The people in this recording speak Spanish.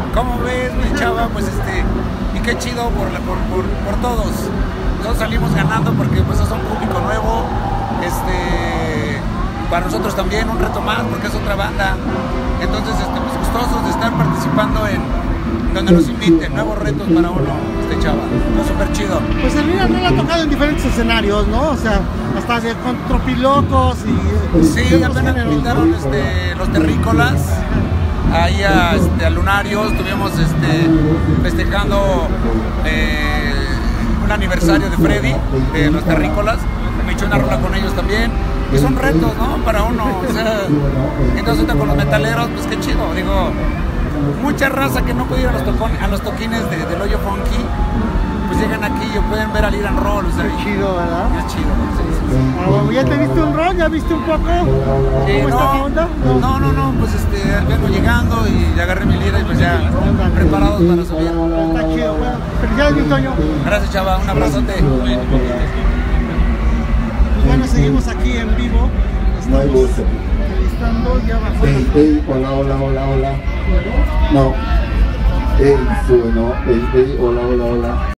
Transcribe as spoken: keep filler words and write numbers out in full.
¿Cómo ves, mi chava? Pues este, y qué chido por, la, por, por, por todos. Nosotros salimos ganando porque pues es un público nuevo. Este, para nosotros también un reto más porque es otra banda. Entonces, este, pues gustosos de estar participando en donde nos inviten, nuevos retos para uno, este chava. Está súper chido. Pues el Mira no lo ha tocado en diferentes escenarios, ¿no? O sea, hasta de, con Tropilocos y... Sí, apenas me invitaron este, los terrícolas ahí a, este, a Lunario. Estuvimos este, festejando eh, un aniversario de Freddy, de los terrícolas. Me eché una rola con ellos también. Y son retos, ¿no? Para uno. O sea, entonces con los metaleros, pues qué chido. Digo, mucha raza que no puede ir a los, tocón, a los toquines de, del Hoyo Funky, pues llegan aquí y pueden ver al Ir and Roll. O sea, es chido, ¿verdad? Es chido, sí, sí, sí. Bueno, ¿ya te viste un rol? ¿Ya viste un poco? ¿Cómo Eh, está no, la onda? No, no, no, pues este, vengo llegando y agarré mi lira y pues ya preparados para subir. Está chido, bueno. Felicidades, mi Toño. Gracias, chava, un abrazote. Bueno, seguimos aquí en vivo. No hay Estamos voz. entrevistando ya bajo. Ey, ey, hola, hola, hola, hola. No. Ey, sube, no. Ey, ey, hola, hola, hola.